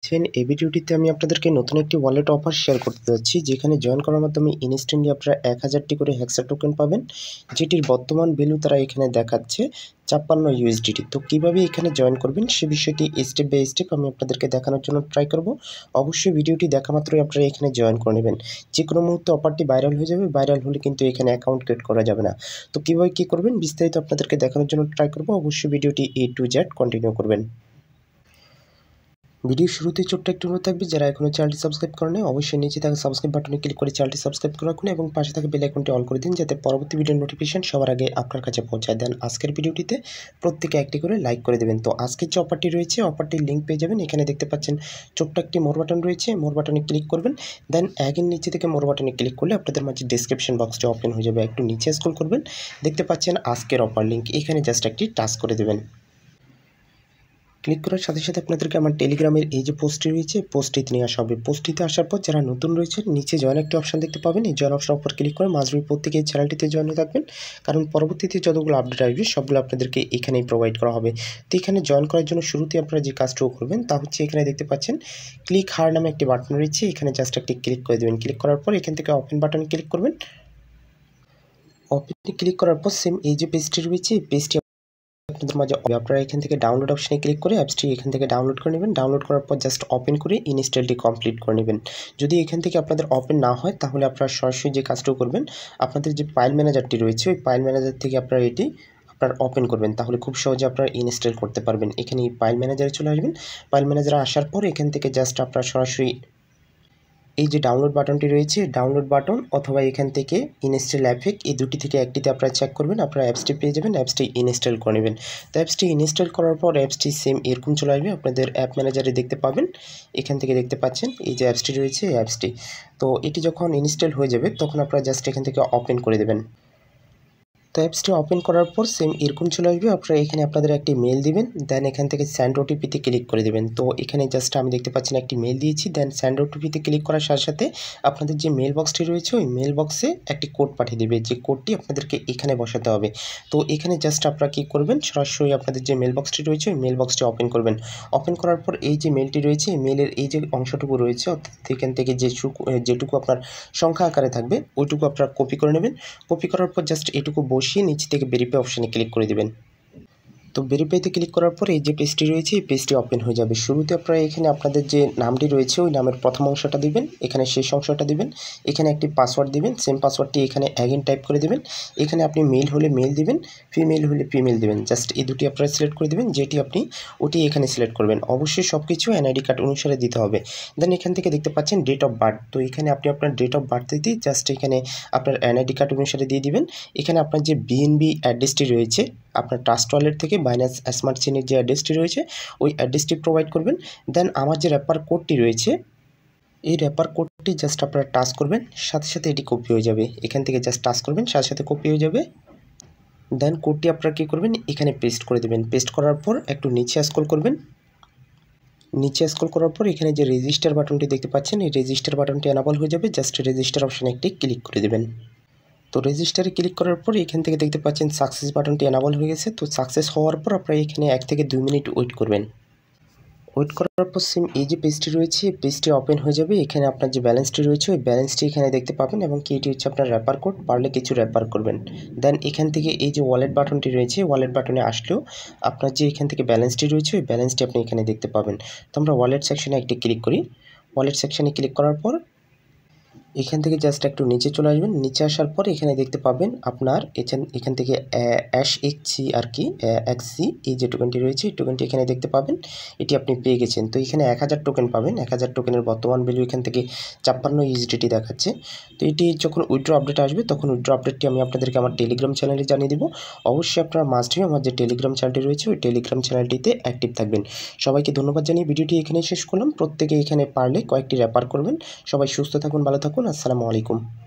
এই ভিডিওটিতে আমি আপনাদেরকে নতুন একটি ওয়ালেট অফার শেয়ার করতে যাচ্ছি, যেখানে জয়েন করার মাধ্যমে ইনস্ট্যান্টলি আপনারা 1000টি করে হেক্সা টোকেন পাবেন, যেটির বর্তমান ভ্যালু তারা এখানে দেখাচ্ছে 56 ইউএসডিটি। তো কীভাবে এখানে জয়েন করবেন সে বিষয়টি স্টেপ বাই স্টেপ আমি আপনাদেরকে দেখানোর জন্য ট্রাই করব। অবশ্যই ভিডিওটি দেখা মাত্রই আপনারা এখানে জয়েন করে নেবেন। যে কোনো মুহূর্তে অফারটি ভাইরাল হয়ে যাবে, ভাইরাল হলে কিন্তু এখানে অ্যাকাউন্ট ক্রিয়েট করা যাবে না। তো কীভাবে কী করবেন বিস্তারিত আপনাদেরকে দেখানোর জন্য ট্রাই করব। অবশ্যই ভিডিওটি A to Z কন্টিনিউ করবেন। ভিডিও শুরুতেই ছোট্ট একটু অনুরোধ থাকবে, যারা এখনও চ্যানেলটি সাবস্ক্রাইব করেন অবশ্যই নিচে থাকা সাবস্ক্রাইব বাটনে ক্লিক করে চ্যানেলটি সাবস্ক্রাইব করে রাখুন এবং পাশে থাকা বেল আইকনটি অল করে দিন, যাতে পরবর্তী ভিডিওর নোটিফিকেশন সবার আগে আপনার কাছে পৌঁছায়। দেন আজকের ভিডিওটিতে প্রত্যেকে একটি করে লাইক করে দেবেন। তো আজকের যে অফারটি রয়েছে, অফারটির লিঙ্ক পেয়ে যাবেন। এখানে দেখতে পাচ্ছেন ছোট্ট একটি মোর বাটন রয়েছে, মোর বাটনে ক্লিক করবেন। দেন এগেন নিচে থেকে মোর বাটনে ক্লিক করলে আপনাদের মাঝে ডিসক্রিপশন বক্সটি ওপেন হয়ে যাবে। একটু নিচে স্ক্রল করবেন, দেখতে পাচ্ছেন আজকের অফার লিঙ্ক, এখানে জাস্ট একটি টাচ করে দেবেন। ক্লিক করার সাথে সাথে আপনাদেরকে আমার টেলিগ্রামের এই যে পোস্টটি রয়েছে, পোস্টটিতে নিয়ে আসা হবে। পোস্টটিতে আসার পর যারা নতুন রয়েছে নিচে জয়েন একটি অপশান দেখতে পাবেন। এই জয়েন অপশানের উপর ক্লিক করে মাঝরুই প্রত্যেকে এই চ্যানেলটিতে জয়েন হয়ে থাকবেন, কারণ পরবর্তীতে যতগুলো আপডেট আসবে সবগুলো আপনাদেরকে এখানেই প্রোভাইড করা হবে। তো এখানে জয়েন করার জন্য শুরুতে আপনারা যে কাজটুকু করবেন তা হচ্ছে, এখানে দেখতে পাচ্ছেন ক্লিক হার নামে একটি বাটন রয়েছে, এখানে জাস্ট একটি ক্লিক করে দেবেন। ক্লিক করার পর এখান থেকে ওপেন বাটনে ক্লিক করবেন। ওপেনে ক্লিক করার পর সেম এই যে পেজটি রয়েছে, এই পেজটি আপনাদের মাঝে আপনারা এখান থেকে ডাউনলোড অপশনে ক্লিক করে অ্যাপসটি এখান থেকে ডাউনলোড করে নেবেন। ডাউনলোড করার পর জাস্ট ওপেন করে ইনস্টলটি কমপ্লিট করে নেবেন। যদি এখান থেকে আপনাদের ওপেন না হয়, তাহলে আপনারা সরাসরি যে কাজটা করবেন, আপনাদের যে ফাইল ম্যানেজারটি রয়েছে ওই ফাইল ম্যানেজার থেকে আপনারা এটি ওপেন করবেন, তাহলে খুব সহজে আপনারা ইনস্টল করতে পারবেন। এখানে ফাইল ম্যানেজারে চলে আসবেন। ফাইল ম্যানেজারে আসার পর এখান থেকে জাস্ট আপনারা সরাসরি এই যে ডাউনলোড বাটনটি রয়েছে, ডাউনলোড বাটন অথবা এখান থেকে ইনস্টল অ্যাপেক, এই দুটি থেকে একটিতে আপনারা চেক করবেন, আপনারা অ্যাপসটি পেয়ে যাবেন, অ্যাপসটি ইনস্টল করে নেবেন। তো অ্যাপসটি ইনস্টল করার পর অ্যাপসটি সেম এরকম চলে আসবে, আপনাদের অ্যাপ ম্যানেজারে দেখতে পাবেন। এখান থেকে দেখতে পাচ্ছেন এই যে অ্যাপসটি রয়েছে, এই অ্যাপসটি। তো এটি যখন ইনস্টল হয়ে যাবে তখন আপনারা জাস্ট এখান থেকে ওপেন করে দেবেন। তো অ্যাপসটি ওপেন করার পর সেম এরকম চলে আসবে, আপনারা এখানে আপনাদের একটি মেল দিবেন। দেন এখান থেকে সেন্ড ওটিপিতে ক্লিক করে দেবেন। তো এখানে জাস্ট আমি দেখতে পাচ্ছেন একটি মেল দিয়েছি। দেন সেন্ড ওটিপিতে ক্লিক করার সাথে সাথে আপনাদের যে মেল বক্সটি রয়েছে ওই মেল বক্সে একটি কোড পাঠিয়ে দেবে, যে কোডটি আপনাদেরকে এখানে বসাতে হবে। তো এখানে জাস্ট আপনারা কী করবেন, সরাসরি আপনাদের যে মেল বক্সটি রয়েছে ওই মেল বক্সটি ওপেন করবেন। ওপেন করার পর এই যে মেলটি রয়েছে, এই মেলের এই যে অংশটুকু রয়েছে, অর্থাৎ এখান থেকে যেটুকু আপনার সংখ্যা আকারে থাকবে ওইটুকু আপনারা কপি করে নেবেন। কপি করার পর জাস্ট এটুকু বসিয়ে নিচে থেকে ভেরিফাই অপশানে ক্লিক করে দেবেন। তো ভেরিফাইতে ক্লিক করার পর এই যে পেজটি রয়েছে, এই পেজটি ওপেন হয়ে যাবে। শুরুতে আপনারা এখানে আপনাদের যে নামটি রয়েছে ওই নামের প্রথম অংশটা দিবেন, এখানে শেষ অংশটা দিবেন, এখানে একটি পাসওয়ার্ড দিবেন, সেম পাসওয়ার্ডটি এখানে অ্যাগেন টাইপ করে দেবেন। এখানে আপনি মেল হলে মেল দিবেন, ফিমেল হলে ফিমেল দিবেন। জাস্ট এই দুটি আপনারা সিলেক্ট করে দেবেন, যেটি আপনি ওটি এখানে সিলেক্ট করবেন। অবশ্যই সব কিছু এনআইডি কার্ড অনুসারে দিতে হবে। দেন এখান থেকে দেখতে পাচ্ছেন ডেট অফ বার্থ। তো এখানে আপনি আপনার ডেট অফ বার্থ দিয়ে জাস্ট এখানে আপনার এনআইডি কার্ড অনুসারে দিয়ে দিবেন। এখানে আপনার যে বিএনবি অ্যাড্রেসটি রয়েছে, আপনার ট্রাস্ট ওয়ালেট থেকে বাইন্যান্স স্মার্ট চেনের যে অ্যাড্রেসটি রয়েছে ওই অ্যাড্রেসটি প্রোভাইড করবেন। দেন আমার যে রেফার কোডটি রয়েছে, এই রেফার কোডটি জাস্ট আপনারা টাচ করবেন, সাথে সাথে এটি কপি হয়ে যাবে। এখান থেকে জাস্ট টাচ করবেন, সাথে সাথে কপি হয়ে যাবে। দেন কোডটি আপনারা কী করবেন, এখানে পেস্ট করে দেবেন। পেস্ট করার পর একটু নিচে স্ক্রল করবেন। নিচে স্ক্রল করার পর এখানে যে রেজিস্টার বাটনটি দেখতে পাচ্ছেন, এই রেজিস্টার বাটনটি এনাবল হয়ে যাবে। জাস্ট রেজিস্টার অপশানে একটি ক্লিক করে দেবেন। তো রেজিস্টারে ক্লিক করার পর এখান থেকে দেখতে পাচ্ছেন সাকসেস বাটনটি এনাবল হয়ে গেছে। তো সাকসেস হওয়ার পর আপনারা এখানে 1 থেকে 2 মিনিট ওয়েট করবেন। ওয়েট করার পর সেম এই যে পেজটি রয়েছে, এই পেজটি ওপেন হয়ে যাবে। এখানে আপনার যে ব্যালেন্সটি রয়েছে ওই ব্যালেন্সটি এখানে দেখতে পাবেন, এবং এটি হচ্ছে আপনার রেফার কোড, পারলে কিছু রেফার করবেন। দেন এখান থেকে এই যে ওয়ালেট বাটনটি রয়েছে, ওয়ালেট বাটনে আসলেও আপনার যে এখান থেকে ব্যালেন্সটি রয়েছে ওই ব্যালেন্সটি আপনি এখানে দেখতে পাবেন। তো আমরা ওয়ালেট সেকশনে একটি ক্লিক করি। ওয়ালেট সেকশনে ক্লিক করার পর এখান থেকে জাস্ট একটু নিচে চলে আসবেন। নিচে আসার পর এখানে দেখতে পাবেন আপনার এখান থেকে HXC আর কি HXC এই যে টোকেনটি রয়েছে এই টোকেনটি এখানে দেখতে পাবেন, এটি আপনি পেয়ে গেছেন। তো এখানে 1000 টোকেন পাবেন। 1000 টোকেনের বর্তমান ভ্যালু এখান থেকে 56 ইউএসডিটি দেখাচ্ছে। তো এটি যখন উইথড্র আপডেট আসবে তখন উইথড্র আপডেটটি আমি আপনাদেরকে আমার টেলিগ্রাম চ্যানেলে জানিয়ে দেবো। অবশ্যই আপনারা মাস্ট বি আমার যে টেলিগ্রাম চ্যানেলটি রয়েছে ওই টেলিগ্রাম চ্যানেলটিতে অ্যাক্টিভ থাকবেন। সবাইকে ধন্যবাদ জানিয়ে ভিডিওটি এখানেই শেষ করলাম। প্রত্যেকে এখানে পারলে কয়েকটি রেফার করবেন। সবাই সুস্থ থাকুন, ভালো থাকুন। আসসালামু আলাইকুম।